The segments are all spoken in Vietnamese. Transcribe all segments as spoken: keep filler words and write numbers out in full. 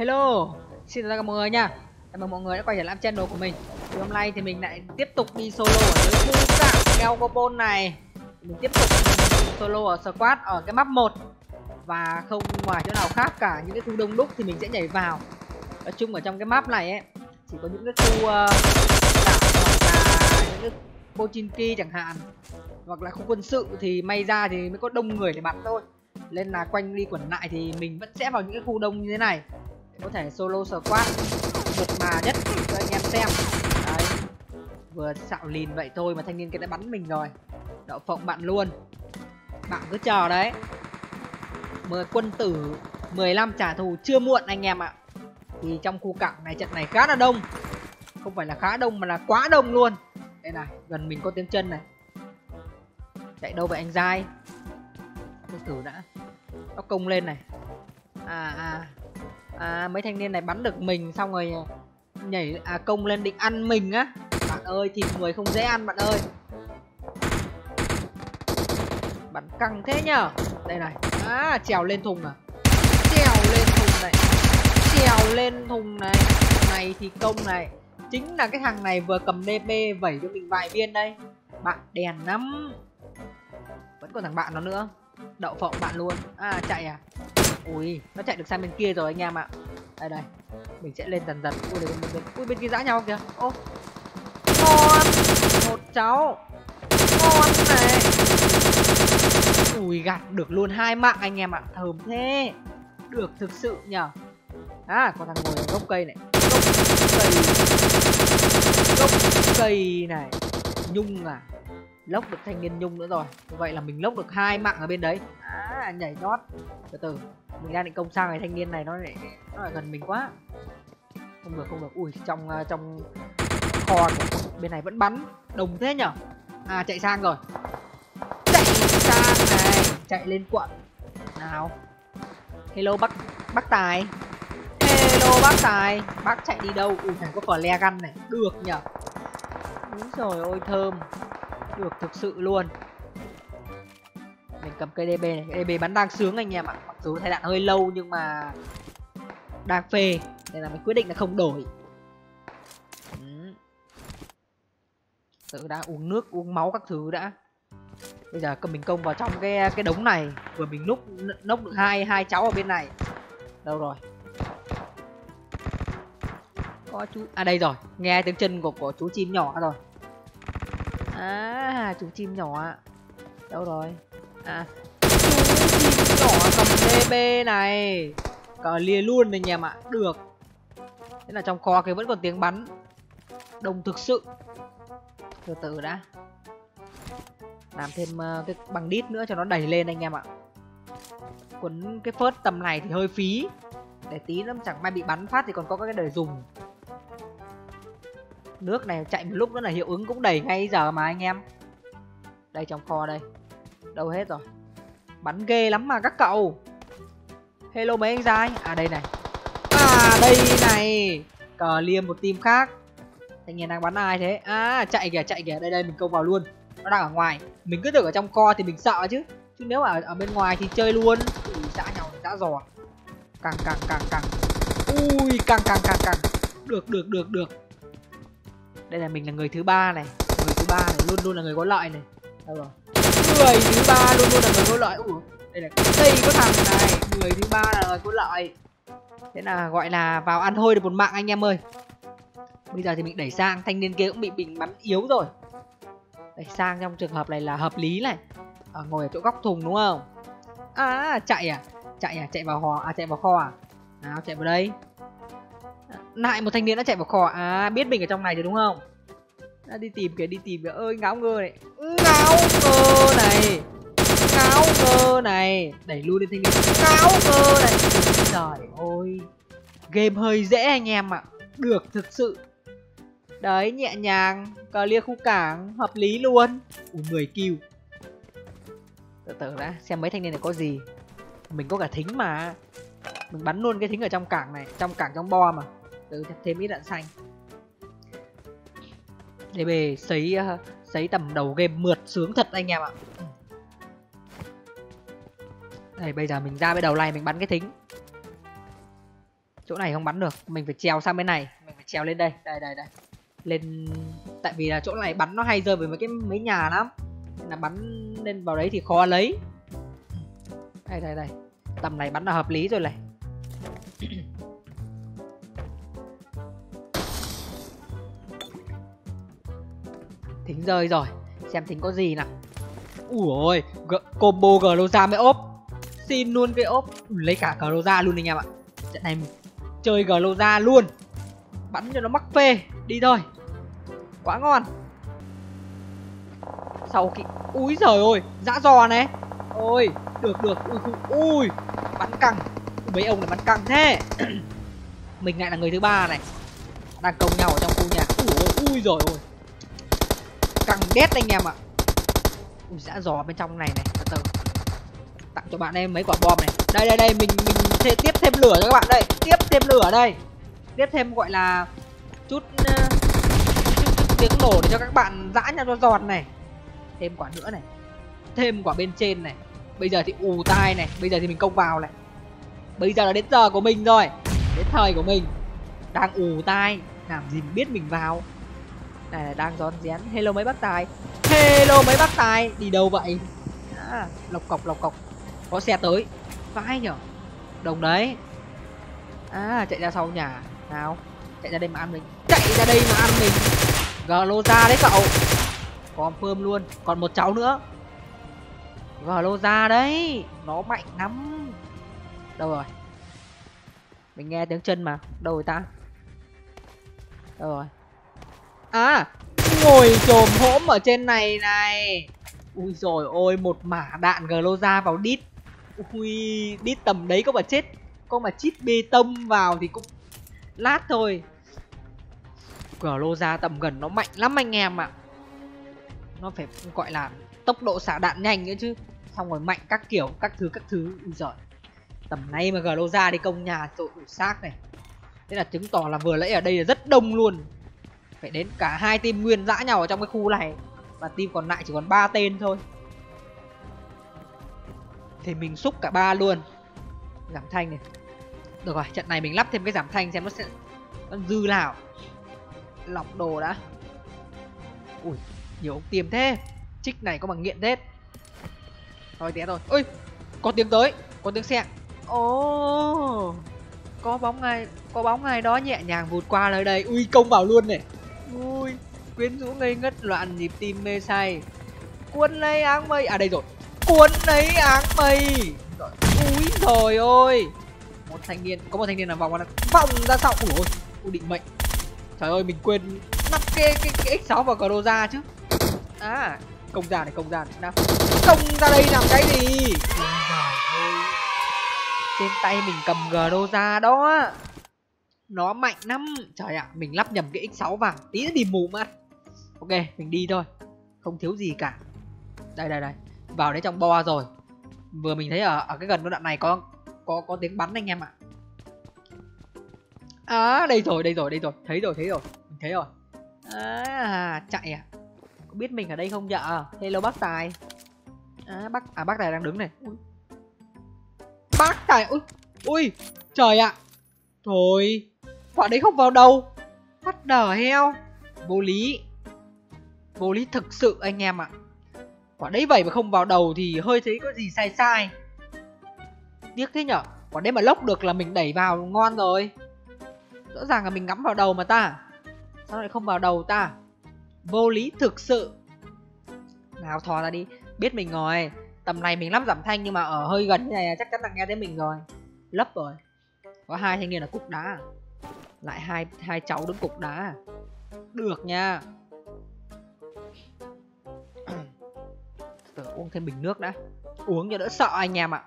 Hello, xin chào tất cả mọi người nha. Chào mừng mọi người đã quay trở lại channel của mình. Thì hôm nay thì mình lại tiếp tục đi solo ở dưới khu cảng Elgopol này. Mình tiếp tục solo ở squad ở cái map một. Và không ngoài chỗ nào khác cả, những cái khu đông đúc thì mình sẽ nhảy vào. Nói chung ở trong cái map này ấy, chỉ có những cái khu uh, đảo hoặc là những cái Pochinki chẳng hạn, hoặc là khu quân sự thì may ra thì mới có đông người để bắn thôi. Nên là quanh đi quẩn lại thì mình vẫn sẽ vào những cái khu đông như thế này để có thể solo squad mượt mà nhất cho anh em xem. Đấy, vừa xạo lìn vậy thôi mà thanh niên kia đã bắn mình rồi. Đậu phộng bạn luôn. Bạn cứ chờ đấy. Mời quân tử mười lăm trả thù chưa muộn anh em ạ. Thì trong khu cảng này trận này khá là đông. Không phải là khá đông mà là quá đông luôn. Đây này, gần mình có tiếng chân này. Chạy đâu vậy anh dai? Từ từ đã. Nó công lên này. À à À mấy thanh niên này bắn được mình xong rồi nhảy à công lên định ăn mình á. Bạn ơi, thịt người không dễ ăn bạn ơi. Bắn căng thế nhở. Đây này. À trèo lên thùng à. Trèo lên thùng này. Trèo lên thùng này. Này thì công này. Chính là cái thằng này vừa cầm đê pê vẩy cho mình vài viên đây. Bạn đèn lắm. Vẫn còn thằng bạn nó nữa. Đậu phộng bạn luôn. À chạy à. Ui, nó chạy được sang bên kia rồi anh em ạ. Đây đây. Mình sẽ lên dần dần. Ui, bên, bên, bên. Ui bên kia dã nhau kìa. Ô. Ngon. Một cháu. Ngon này. Ui gạt được luôn hai mạng anh em ạ. Thơm thế. Được thực sự nhở. À còn thằng ngồi ở gốc cây này. Gốc cây. Gốc cây này. Nhung à. Lốc được thanh niên Nhung nữa rồi. Như vậy là mình lốc được hai mạng ở bên đấy. À nhảy nhót. Từ từ. Mình đang định công sang cái thanh niên này nó lại nó lại gần mình quá. Không được không được. Ui trong trong kho bên này vẫn bắn. Đồng thế nhở. À chạy sang rồi. Chạy sang này. Chạy lên quận. Nào. Hello bác bác Tài. Hello bác Tài. Bác chạy đi đâu? Ui thằng có flare gun này. Được nhở. Đúng rồi ôi thơm. Được thực sự luôn. Mình cầm cây đê bê này. Đê bê bắn đang sướng anh em ạ. Mặc dù thay đạn hơi lâu nhưng mà đang phê. Nên là mình quyết định là không đổi. ừ. Tự đã uống nước uống máu các thứ đã. Bây giờ cầm mình công vào trong cái cái đống này. Vừa mình lúc nốc được hai hai cháu ở bên này. Đâu rồi? Có chú à đây rồi. Nghe tiếng chân của, của chú chim nhỏ rồi. À chú chim nhỏ ạ. Đâu rồi? À chú chim nhỏ cầm đê bê này. Cờ lia luôn anh em ạ. Được. Thế là trong kho kia vẫn còn tiếng bắn. Đông thực sự. Từ từ đã. Làm thêm uh, cái bằng đít nữa cho nó đẩy lên anh em ạ. Quấn cái phớt tầm này thì hơi phí. Để tí nó chẳng may bị bắn phát thì còn có cái để dùng. Nước này chạy một lúc nữa là hiệu ứng cũng đầy ngay giờ mà anh em. Đây trong kho đây. Đâu hết rồi. Bắn ghê lắm mà các cậu. Hello mấy anh dai. À đây này. À đây này. Cờ liêm một team khác. Thanh niên đang bắn ai thế? À chạy kìa chạy kìa. Đây đây mình công vào luôn. Nó đang ở ngoài. Mình cứ tưởng ở trong kho thì mình sợ chứ. Chứ nếu mà ở, ở bên ngoài thì chơi luôn. Ui dã nhau dã giò. Càng càng càng càng. Ui càng càng càng càng. Được được được được. Đây là mình là người thứ ba này. Người thứ ba này luôn luôn là người có lợi này. Đâu rồi? Người thứ ba luôn luôn là người có lợi. Ủa, đây là đây có thằng này. Người thứ ba là người có lợi. Thế là gọi là vào ăn thôi được một mạng anh em ơi. Bây giờ thì mình đẩy sang. Thanh niên kia cũng bị bình bắn yếu rồi. Đẩy sang trong trường hợp này là hợp lý này. À, ngồi ở chỗ góc thùng đúng không? À chạy à? Chạy à? Chạy vào hò à? Chạy vào kho à? Nào chạy vào đây. Lại một thanh niên đã chạy vào kho. À biết mình ở trong này rồi đúng không? À, đi tìm kìa đi tìm kìa. Ơi ngáo ngơ này. Ngáo ngơ này. Ngáo ngơ này. Đẩy luôn lên thanh niên. Ngáo ngơ này. Trời ơi. Game hơi dễ anh em ạ. Được thực sự. Đấy nhẹ nhàng. Cờ lia khu cảng. Hợp lý luôn. Ui mười kill. Từ từ đã. Xem mấy thanh niên này có gì. Mình có cả thính mà. Mình bắn luôn cái thính ở trong cảng này. Trong cảng trong bo mà. Từ thêm ít đạn xanh. đê bê sấy uh, sấy tầm đầu game mượt sướng thật anh em ạ. Đây bây giờ mình ra bên đầu này mình bắn cái thính. Chỗ này không bắn được, mình phải trèo sang bên này, mình phải trèo lên đây, đây đây đây. Lên, tại vì là chỗ này bắn nó hay rơi với mấy cái mấy nhà lắm. Nên là bắn lên vào đấy thì khó lấy. Đây đây đây. Tầm này bắn là hợp lý rồi này. Thính rơi rồi, xem thính có gì nào. Ui ôi, combo Groza mới ốp. Xin luôn cái ốp. Ui, lấy cả Groza luôn anh em ạ. Trận này chơi Groza luôn. Bắn cho nó mắc phê. Đi thôi. Quá ngon. Sau khi... Úi giời ơi, dã giò này. Ôi, được được. Ui, ui, ui. Bắn căng. Mấy ông này bắn căng thế. Mình lại là người thứ ba này. Đang công nhau ở trong khu nhà. Ui, ui giời ơi. Căng đét anh em ạ. Ui, dã giò bên trong này này. Từ từ. Tặng cho bạn em mấy quả bom này. Đây đây đây, mình mình sẽ tiếp thêm lửa cho các bạn đây. Tiếp thêm lửa đây. Tiếp thêm gọi là chút, uh, chút, chút tiếng nổ để cho các bạn dã nhau cho giọt này. Thêm quả nữa này. Thêm quả bên trên này. Bây giờ thì ù tai này. Bây giờ thì mình công vào này. Bây giờ là đến giờ của mình rồi. Đến thời của mình. Đang ù tai. Làm gì mình biết mình vào. Này là đang rón rén. Hello mấy bác tài. Hello mấy bác tài. Đi đâu vậy? À, lộc cọc lộc cọc. Có xe tới. Vãi nhở. Đồng đấy. À, chạy ra sau nhà. Nào. Chạy ra đây mà ăn mình. Chạy ra đây mà ăn mình. Groza đấy cậu. Confirm luôn. Còn một cháu nữa. Groza đấy. Nó mạnh lắm. Đâu rồi? Mình nghe tiếng chân mà. Đâu rồi ta? Đâu rồi? À, ngồi chồm hỗm ở trên này này. Ui rồi ôi, một mả đạn Groza vào đít. Ui, đít tầm đấy có mà chết. Có mà chít bê tông vào thì cũng lát thôi. Groza tầm gần nó mạnh lắm anh em ạ. Nó phải gọi là tốc độ xả đạn nhanh nữa chứ. Xong rồi mạnh các kiểu, các thứ các thứ. Ui giời. Tầm này mà Groza đi công nhà tội ủ xác này. Thế là chứng tỏ là vừa nãy ở đây là rất đông luôn. Phải đến cả hai team nguyên dã nhau ở trong cái khu này. Và team còn lại chỉ còn ba tên thôi. Thì mình xúc cả ba luôn. Giảm thanh này. Được rồi, trận này mình lắp thêm cái giảm thanh xem nó sẽ nó dư nào. Lọc đồ đã. Ui, nhiều ông tiêm thế. Trích này có bằng nghiện hết. Thôi té rồi. Ôi, có tiếng tới. Có tiếng xe. Ồ, có bóng ai, có bóng ai đó nhẹ nhàng vụt qua nơi đây. Ui, công vào luôn này. Ui, quyến rũ ngây ngất loạn nhịp tim mê say. Cuốn lấy áng mây. À đây rồi. Cuốn lấy áng mây. Úi trời ơi. Một thanh niên, có một thanh niên là vòng vòng ra sau. Ui ôi, ui định mệnh. Trời ơi, mình quên nắp cái cái cái ích sáu vào Groza chứ. À, công ra này, công ra này. Nào. Công ra đây làm cái gì? Ui trời ơi. Trên tay mình cầm Groza đó. Nó mạnh lắm. Trời ạ, à, mình lắp nhầm cái ích sáu vào. Tí nữa đi mù mắt. Ok, mình đi thôi. Không thiếu gì cả. Đây đây đây. Vào đấy trong bo rồi. Vừa mình thấy ở ở cái gần cái đoạn này có có có tiếng bắn anh em ạ. À, đây rồi, đây rồi, đây rồi. Thấy rồi, thấy rồi. Mình thấy rồi. À, chạy à. Có biết mình ở đây không nhở? Hello bác Tài. À, bác à bác Tài đang đứng này. Ui. Bác Tài, ui. Ui, trời ạ. À. Thôi, quả đấy không vào đâu. What the hell. Vô lý. Vô lý thực sự anh em ạ. Quả đấy vậy mà không vào đầu thì hơi thấy có gì sai sai. Tiếc thế nhở. Quả đấy mà lốc được là mình đẩy vào ngon rồi. Rõ ràng là mình ngắm vào đầu mà ta. Sao lại không vào đầu ta? Vô lý thực sự. Nào thò ra đi. Biết mình rồi. Tầm này mình lắp giảm thanh nhưng mà ở hơi gần như này chắc chắn là nghe thấy mình rồi. Lấp rồi. Có hai thanh niên là cục đá. Lại hai hai cháu đứng cục đá. Được nha. Từ uống thêm bình nước đã. Uống cho đỡ sợ anh em ạ.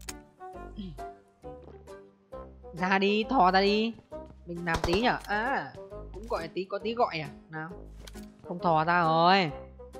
Ra đi, thò ra đi. Mình làm tí nhở. À, cũng gọi tí, có tí gọi à. Nào. Không thò ra rồi.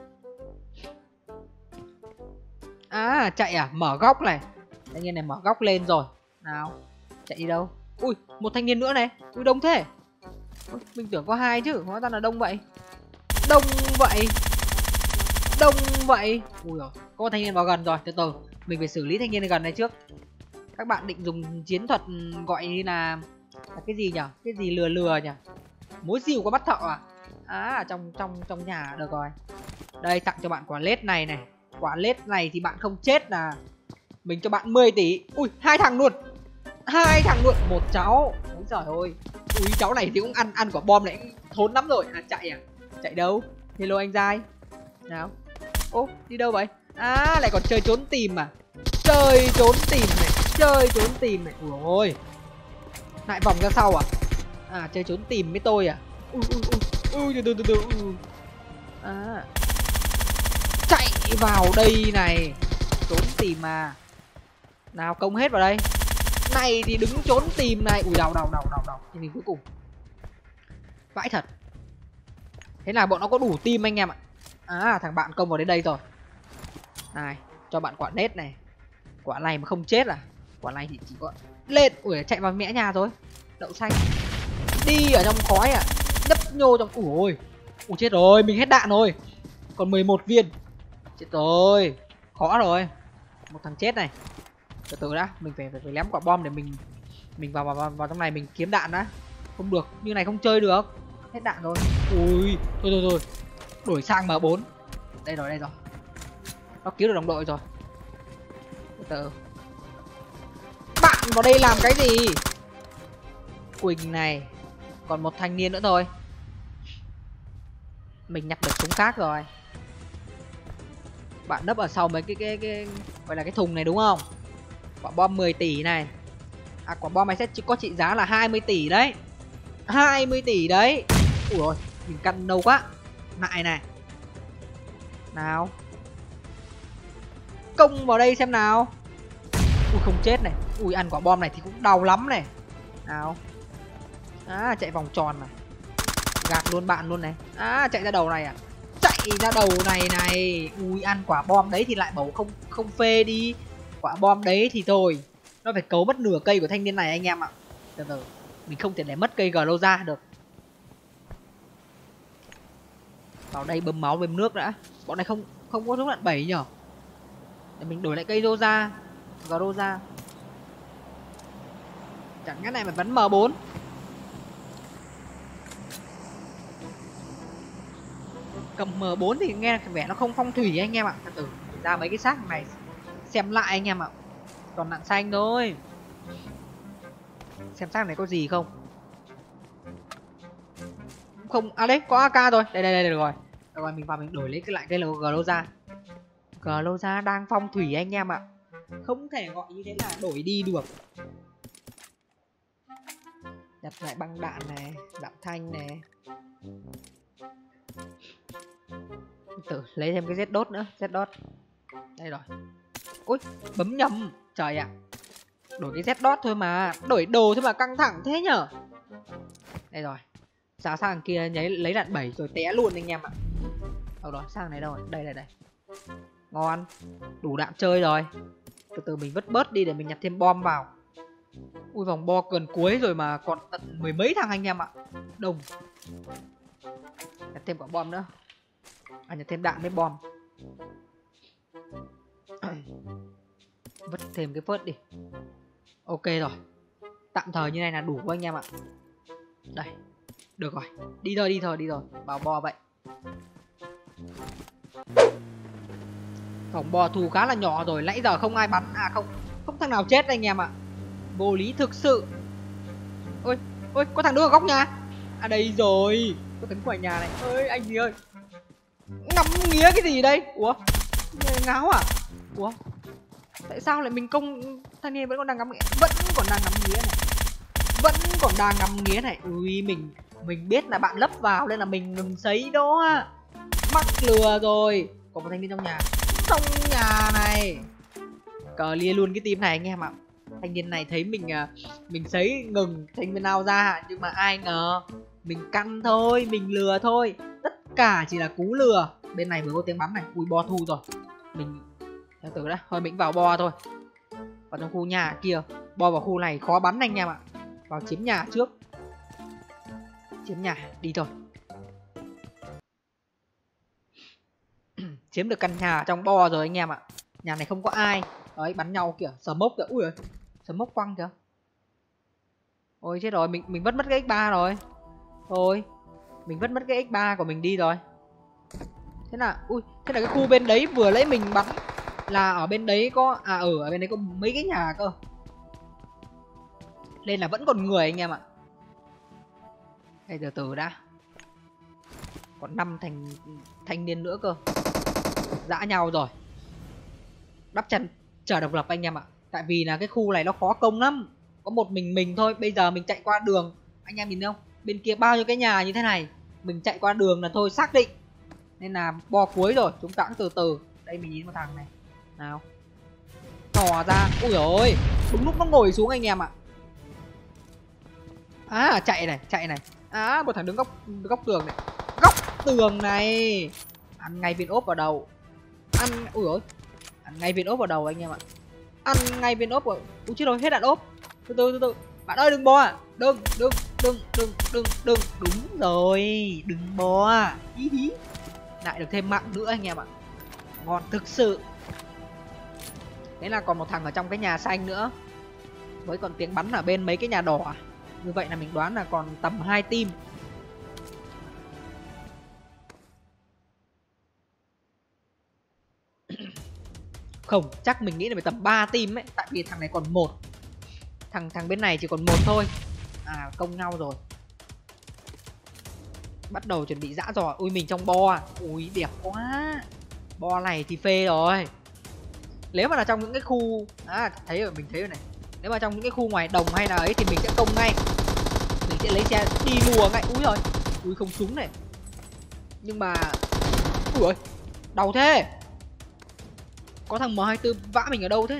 À, chạy à, mở góc này. Thanh niên này mở góc lên rồi. Nào, chạy đi đâu? Ui, một thanh niên nữa này. Ui, đông thế. Ui, mình tưởng có hai chứ, hóa ra là đông vậy. Đông vậy. Đông vậy. Ui rồi, có một thanh niên vào gần rồi. Từ từ, mình phải xử lý thanh niên gần này trước. Các bạn định dùng chiến thuật gọi như là Là cái gì nhở? Cái gì lừa lừa nhở? Múa rìu có bắt thợ à? À, trong trong trong nhà được rồi. Đây, tặng cho bạn quả lết này này. Quả lết này thì bạn không chết là mình cho bạn mười tỷ. Ui, hai thằng luôn. Hai thằng luôn, một cháu. Úi giời ơi. Ui, cháu này thì cũng ăn ăn quả bom này cũng thốn lắm rồi. À, chạy à? Chạy đâu? Hello anh dai. Nào. Ô, đi đâu vậy? À, lại còn chơi trốn tìm à? Chơi trốn tìm này, chơi trốn tìm này. Ui ôi. Lại vòng ra sau à? À, chơi trốn tìm với tôi à? Ui ui ui ui từ từ từ từ. À. Chạy vào đây này. Trốn tìm mà. Nào công hết vào đây. Này thì đứng trốn tìm này. Ui đau đau đau đau đau. Nhưng mình cuối cùng. Vãi thật. Thế là bọn nó có đủ team anh em ạ. À, thằng bạn công vào đến đây rồi. Này, cho bạn quả nết này. Quả này mà không chết à? Quả này thì chỉ có lên. Ui, chạy vào mẽ nhà rồi. Đậu xanh. Đi ở trong khói à? Nhấp nhô trong. Ui ôi. Ui chết rồi, mình hết đạn rồi. Còn mười một viên. Chết rồi. Khó rồi. Một thằng chết này. Từ từ đã, mình phải phải, phải ném quả bom để mình mình vào, vào vào trong này mình kiếm đạn đã. Không được, như này không chơi được. Hết đạn rồi. Ui, thôi thôi thôi. Đổi sang M bốn. Đây rồi, đây rồi. Nó cứu được đồng đội rồi. Từ từ. Bạn vào đây làm cái gì? Quỳnh này. Còn một thanh niên nữa thôi. Mình nhặt được súng khác rồi. Bạn nấp ở sau mấy cái cái cái gọi là cái thùng này đúng không? Quả bom mười tỷ này. À, quả bom này sẽ chỉ có trị giá là hai mươi tỷ đấy. hai mươi tỷ đấy. Ui ôi, mình căn lâu quá. Nại này. Nào. Công vào đây xem nào. Ui không chết này. Ui ăn quả bom này thì cũng đau lắm này. Nào. À, chạy vòng tròn này. Gạt luôn bạn luôn này. À, chạy ra đầu này à? Chạy ra đầu này này. Ui ăn quả bom đấy thì lại bảo không không phê đi. Quả bom đấy thì thôi. Nó phải cấu mất nửa cây của thanh niên này anh em ạ. Từ từ. Mình không thể để mất cây gờ ra được. Vào đây bơm máu bơm nước đã. Bọn này không không có súng đạn bảy nhở. Để mình đổi lại cây rô ra. Gờ ra. Chẳng cái này mà vẫn M bốn. Cầm M bốn thì nghe vẻ nó không phong thủy anh em ạ. Từ từ ra mấy cái xác này xem lại anh em ạ. Còn đạn xanh thôi. Xem xác này có gì không. Không, à đấy có a ca rồi. Đây đây đây được rồi. Được rồi, mình vào mình đổi lấy cái lại cái G ra. G ra đang phong thủy anh em ạ. Không thể gọi như thế là đổi đi được. Đặt lại băng đạn này, đạn thanh này. Tự lấy thêm cái Z đốt nữa, Z đốt. Đây rồi. Ui, bấm nhầm. Trời ạ. Đổi cái Z đốt thôi mà, đổi đồ thôi mà căng thẳng thế nhở. Đây rồi. Sao sang kia nhấy lấy đạn bảy rồi té luôn anh em ạ. Đâu đó, sang này đâu rồi? Đây đây đây. Ngon. Đủ đạn chơi rồi. Từ từ mình vứt bớt đi để mình nhặt thêm bom vào. Ui vòng bo gần cuối rồi mà còn tận mười mấy thằng anh em ạ. Đông. Nhặt thêm quả bom nữa. À nhặt thêm đạn với bom. Vứt thêm cái phớt đi. Ok rồi. Tạm thời như này là đủ anh em ạ. Đây. Được rồi. Đi thôi đi thôi đi rồi. Vào bo vậy. Phòng bo thù khá là nhỏ rồi. Nãy giờ không ai bắn. À không. Không thằng nào chết anh em ạ. Vô lý thực sự. Ôi. Ôi có thằng đứng ở góc nhà. À đây rồi. Có tấn ngoài nhà này. Ơi anh gì ơi. Ngắm nghía cái gì đây. Ủa. Ngáo à. Ủa. Tại sao lại mình công. Thanh niên vẫn còn đang ngắm nghía. Vẫn còn đang ngắm nghía này. Vẫn còn đang ngắm nghía này. Ui mình. Mình biết là bạn lấp vào nên là mình ngừng sấy đó. Mắc lừa rồi. Có một thanh niên trong nhà. Trong nhà này. Cờ lia luôn cái team này anh em ạ. Thanh niên này thấy mình mình sấy ngừng thanh niên nào ra. Nhưng mà ai ngờ. Mình căn thôi. Mình lừa thôi. Tất cả chỉ là cú lừa. Bên này vừa có tiếng bắn này. Ui bo thu rồi. Mình từ từ đã. Thôi mình vào bo thôi. Vào trong khu nhà kia. Bo vào khu này khó bắn anh em ạ. Vào chiếm nhà trước. Chiếm nhà. Đi thôi. Chiếm được căn nhà trong bo rồi anh em ạ. Nhà này không có ai. Đấy bắn nhau kìa. Sờ mốc kìa. Ui ơi. Sờ mốc quăng kìa. Ôi chết rồi, mình mình vứt mất cái ích ba rồi. Thôi, mình vứt mất cái ích ba của mình đi rồi. Thế là ui, thế là cái khu bên đấy vừa lấy mình bắn là ở bên đấy có à ở ở bên đấy có mấy cái nhà cơ. Nên là vẫn còn người anh em ạ. Đây từ từ đã. Còn năm thành thanh niên nữa cơ. Dã nhau rồi. Đắp chân chờ độc lập anh em ạ. Tại vì là cái khu này nó khó công lắm. Có một mình mình thôi. Bây giờ mình chạy qua đường, anh em nhìn thấy không? Bên kia bao nhiêu cái nhà như thế này. Mình chạy qua đường là thôi xác định. Nên là bo cuối rồi. Chúng ta cũng từ từ. Đây mình nhìn một thằng này. Nào. Thò ra. Ui ôi, đúng lúc nó ngồi xuống anh em ạ. À chạy này, chạy này. À một thằng đứng góc góc tường này. Góc tường này. Ăn ngay viên ốp vào đầu. Ăn ui ôi. Ăn ngay viên ốp vào đầu anh em ạ. Ăn ngay viên ốp vào. Ui chết rồi, hết đạn ốp. Từ từ từ từ. Bạn ơi đừng bo à. Đừng đừng đừng đừng đừng đừng. Đúng rồi, đừng bo à. Hí hí. Lại được thêm mạng nữa anh em ạ. Ngon thực sự. Thế là còn một thằng ở trong cái nhà xanh nữa. Với còn tiếng bắn ở bên mấy cái nhà đỏ. Như vậy là mình đoán là còn tầm hai team. Không, chắc mình nghĩ là phải tầm ba team ấy. Tại vì thằng này còn một. Thằng thằng bên này chỉ còn một thôi. À công nhau rồi. Bắt đầu chuẩn bị dã dò. Ui mình trong bo à. Ui đẹp quá. Bo này thì phê rồi. Nếu mà là trong những cái khu à thấy rồi, mình thấy rồi này. Nếu mà trong những cái khu ngoài đồng hay là ấy thì mình sẽ công ngay. Mình sẽ lấy xe đi lùa ngay. Úi rồi. Ui không trúng này. Nhưng mà ui ơi, đau thế. Có thằng M hai mươi tư vã mình ở đâu thế?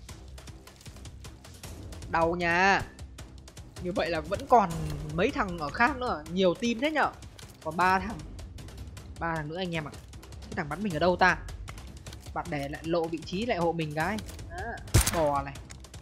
Đau nha. Như vậy là vẫn còn mấy thằng ở khác nữa. Nhiều team thế nhở. Còn ba thằng. Ba thằng nữa anh em ạ. Cái thằng bắn mình ở đâu ta? Bạn để lại lộ vị trí lại hộ mình cái. À, bò này.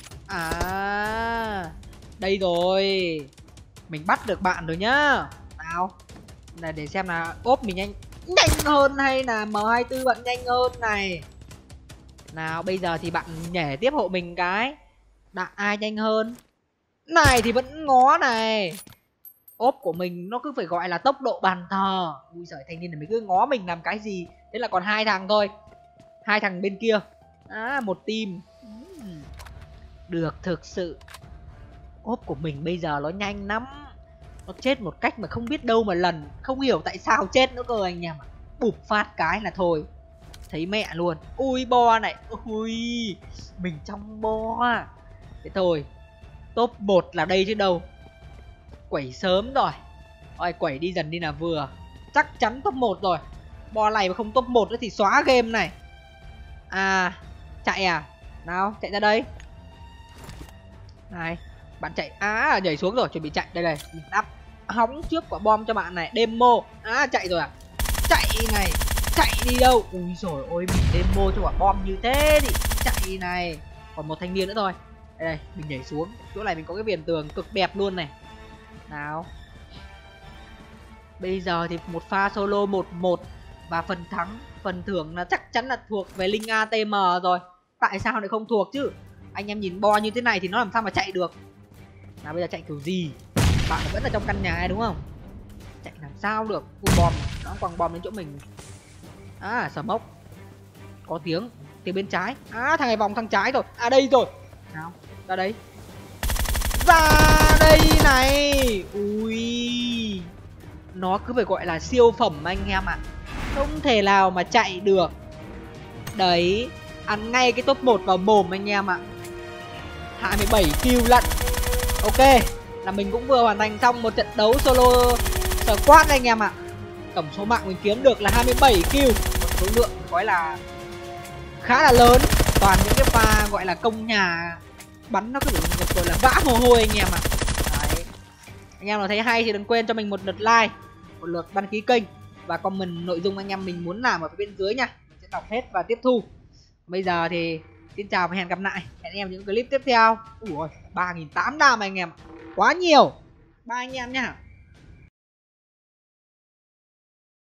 À đây rồi. Mình bắt được bạn rồi nhá. Nào. Này để xem là ốp mình nhanh nhanh hơn hay là M hai mươi tư bạn nhanh hơn này. Nào bây giờ thì bạn nhảy tiếp hộ mình cái. Đã ai nhanh hơn? Này thì vẫn ngó này. Ốp của mình nó cứ phải gọi là tốc độ bàn thờ. Ui giời, thanh niên này mình cứ ngó mình làm cái gì. Thế là còn hai thằng thôi. Hai thằng bên kia. À một team. Được thực sự. Ốp của mình bây giờ nó nhanh lắm. Nó chết một cách mà không biết đâu mà lần. Không hiểu tại sao chết nữa cơ anh em ạ. Bụp phát cái là thôi. Thấy mẹ luôn. Ui bo này. Ui mình trong bo. Thế thôi. Top một là đây chứ đâu. Quẩy sớm rồi. Rồi quẩy đi dần đi là vừa. Chắc chắn top một rồi. Bo này mà không top một nữa thì xóa game này. À chạy à. Nào chạy ra đây. Này bạn chạy. À nhảy xuống rồi, chuẩn bị chạy. Đây này mình đắp hóng trước quả bom cho bạn này. Demo. À chạy rồi à. Chạy này. Chạy đi đâu. Ui rồi ôi mình demo cho quả bom như thế đi. Chạy này. Còn một thanh niên nữa thôi. Đây đây mình nhảy xuống. Chỗ này mình có cái viền tường cực đẹp luôn này. Nào. Bây giờ thì một pha solo một một. Và phần thắng, phần thưởng là chắc chắn là thuộc về Linh a tê em rồi. Tại sao lại không thuộc chứ. Anh em nhìn bo như thế này thì nó làm sao mà chạy được. Nào bây giờ chạy kiểu gì. Bạn vẫn ở trong căn nhà này đúng không. Chạy làm sao được. Ui bom. Nó quăng bom đến chỗ mình. À smoke. Có tiếng. Tiếng bên trái. À thằng này vòng thằng trái rồi. À đây rồi. Nào ra đây. Ra đây này. Ui. Nó cứ phải gọi là siêu phẩm anh em ạ. Không thể nào mà chạy được. Đấy. Ăn ngay cái top một vào mồm anh em ạ. hai mươi bảy kill lận. Ok. Là mình cũng vừa hoàn thành xong một trận đấu solo squad anh em ạ. Tổng số mạng mình kiếm được là hai mươi bảy kill. Một số lượng gọi là khá là lớn. Toàn những cái pha gọi là công nhà. Bắn nó cứ được gọi là vã mồ hôi anh em ạ. Đấy. Anh em nào thấy hay thì đừng quên cho mình một lượt like, một lượt đăng ký kênh và comment nội dung anh em mình muốn làm ở phía bên dưới nha. Mình sẽ đọc hết và tiếp thu. Bây giờ thì xin chào và hẹn gặp lại. Hẹn anh em những clip tiếp theo. Ui ba nghìn tám trăm anh em. Quá nhiều. Bye anh em nhá.